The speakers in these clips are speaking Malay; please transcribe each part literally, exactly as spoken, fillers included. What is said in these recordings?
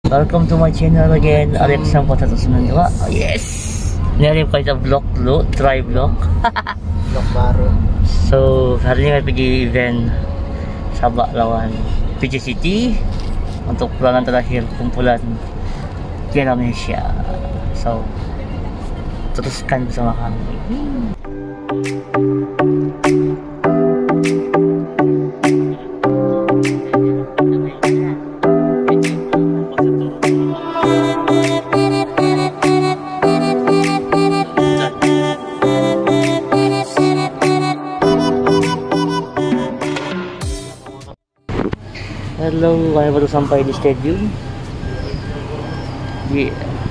Welcome to my channel again, Alex ang patatusunan nyo. Oh, yes! Nari ko ito vlog lo, try vlog. Vlog baru. So, hari ini kami pergi event Sabak lawan P J City untuk pulangan terakhir kumpulan Piala Malaysia. So, teruskan bersama kami. Hello, kami baru sampai di stadium. Yeah.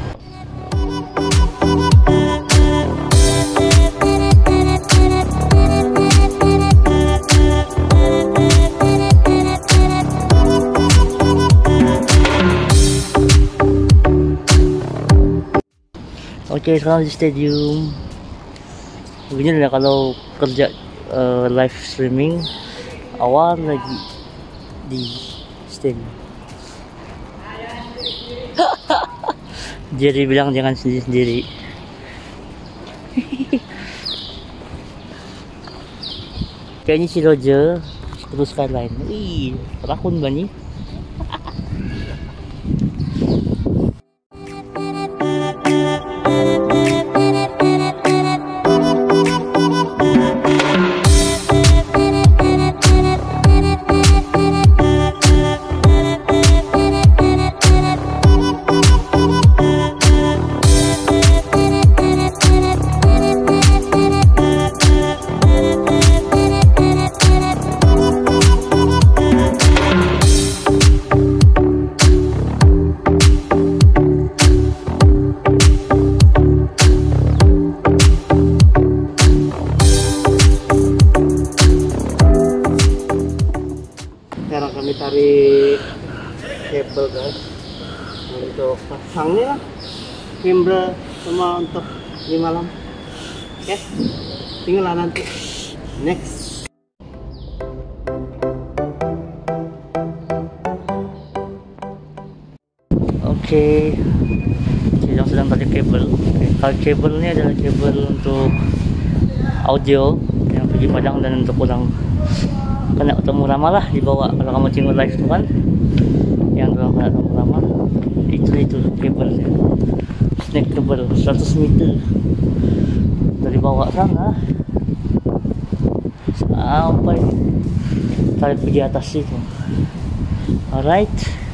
Oke, sekarang di stadium. Begini lah kalau kerja uh, live streaming awal lagi di stadium. Jadi bilang jangan sendiri-sendiri. Kayaknya si Roger terus skyline. Wih, rakun banyak. Sekarang kami tarik kabel guys untuk pasangnya, kabel sama untuk di malam. Oke, tinggal nanti next. Oke, sedang sedang tarik kabel. Oke, kalau kabel ini adalah kabel untuk audio yang pergi Padang dan untuk pulang. Kena ketemu Rama lah dibawa kalau kamu tengok live tuh kan, yang dalam kena ketemu Rama itu itu kabelnya, snake kabel seratus meter dari bawah sana sampai tarik pergi atas itu. Alright.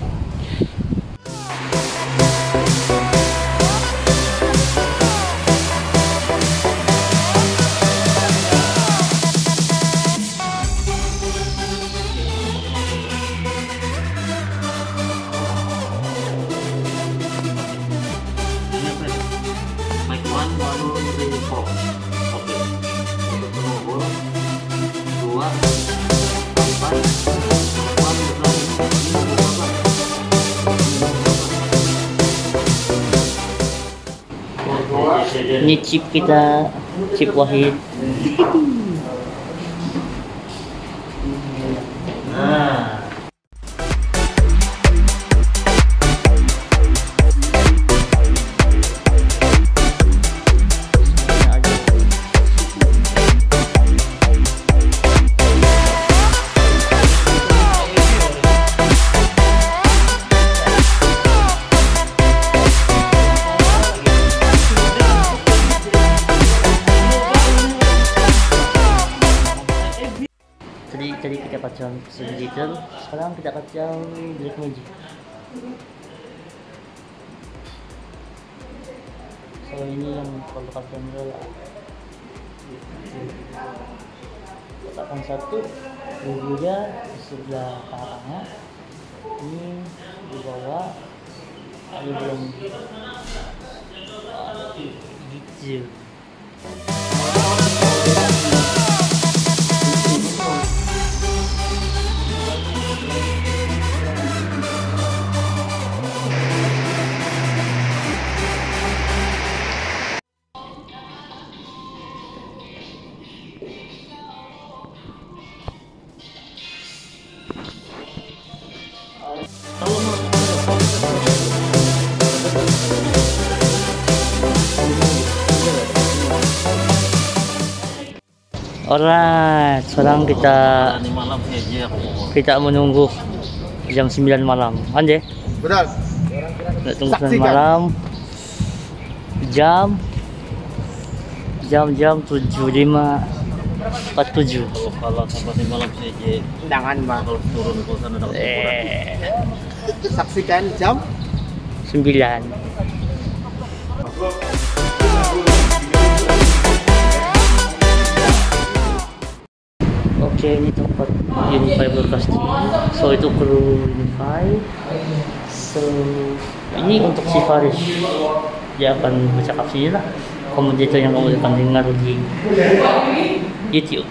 Ini chip kita, chip Wahid. Nah. Tadi tadi kita kacang digital, sekarang kita kacang black magic. So ini yang kalau kacang dulu, letakkan satu, kemudian di sebelah kanan, ini di bawah, ada belum gitu. Kalau Alright, sekarang kita Ini malam saja aku. kita menunggu jam sembilan malam. Ande? Benar. Kita tunggu sembilan Saksikan. malam. Jam jam jam tujuh lima empat tujuh. Kalau sampai di malam saja. Jangan bang. Kalau turun ke sana dapat Eh, saksikan jam sembilan. Oke, ini tempat Unify Broadcasting. So itu kru Unify. So ini untuk si Faris, dia akan bercakap sini lah. Komentator yang kamu akan dengar di YouTube.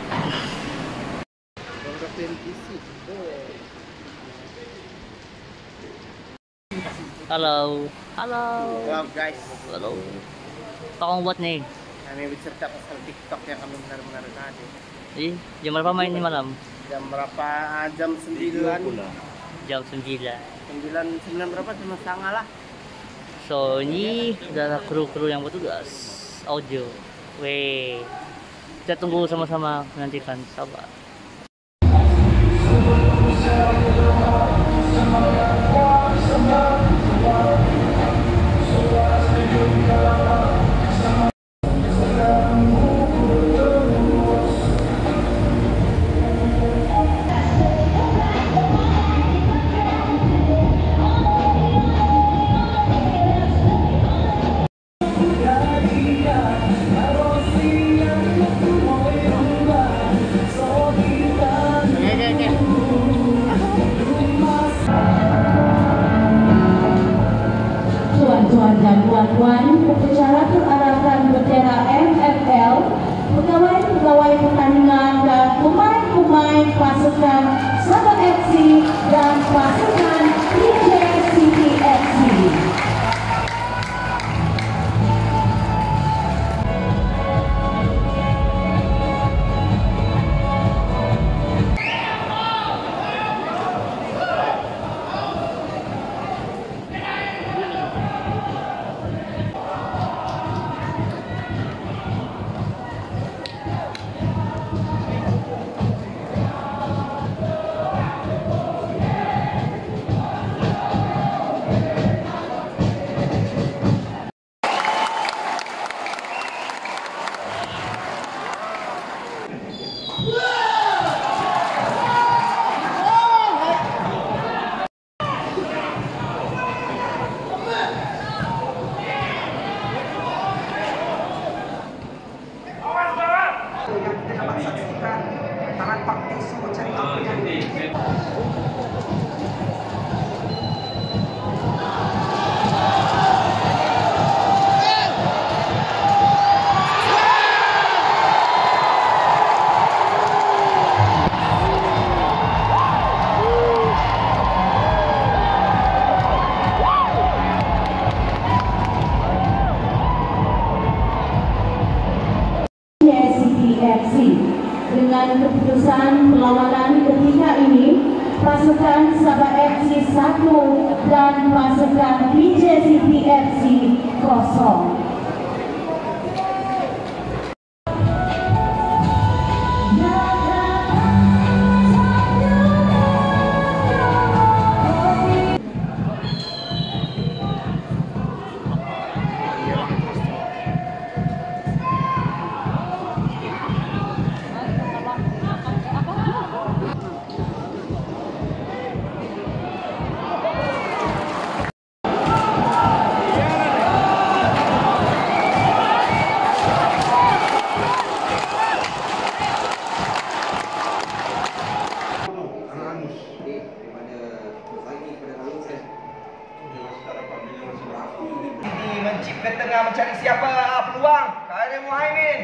Halo, halo, Halo guys, halo. Apa kamu buat nih? kami bercerita pasal TikTok yang kami benar-benar tadi. Jadi jam berapa main ini malam? Jam berapa? Ah, Jam sembilan. Jam sembilan. Sembilan sembilan berapa? Cuma setengah lah. So ini adalah kru-kru yang bertugas audio. Weh, kita tunggu sama-sama menantikan. Sabar. Oke oke oke. Tuan-tuan dan puan-puan, upacara penarakan bendera M F L, pegawai-pegawai pertandingan dan pemain-pemain pasukan Sabah F C dan pasukan P J City F C. P J City F C. Dengan keputusan perlawanan ketiga ini, pasukan Sabah F C satu dan pasukan P J City F C kosong. Mencip ke tengah mencari siapa peluang. Karim Muhaimin.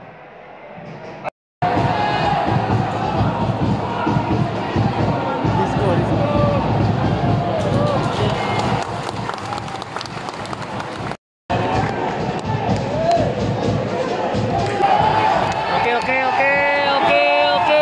Oke oke oke oke oke.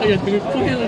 ya gitu ya.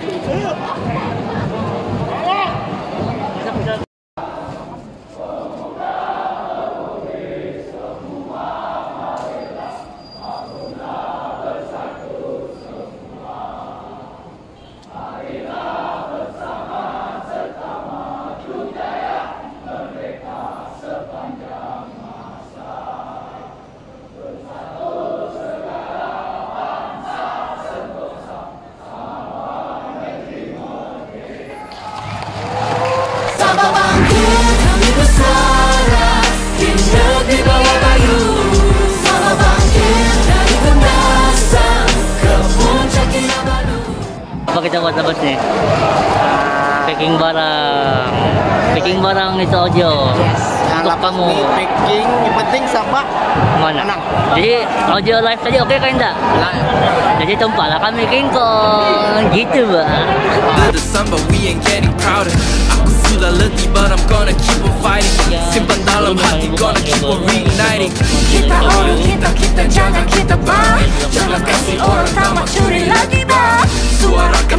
Apa kita buat apa nih? Packing barang, packing barang itu audio. Yes. Untuk kamu. Packing, yang penting sama. Mana? Menang. Jadi audio live tadi oke kan enggak? Jadi tumpah lah kami kingkong gitu bang. The December we ain't getting prouder. Aku sudah letih but I'm gonna keep on fighting. Simpan dalam hati gonna keep on reigniting. Kita orang kita, kita jaga kita bah. Jangan kasih orang tamat curi lagi bah. Suara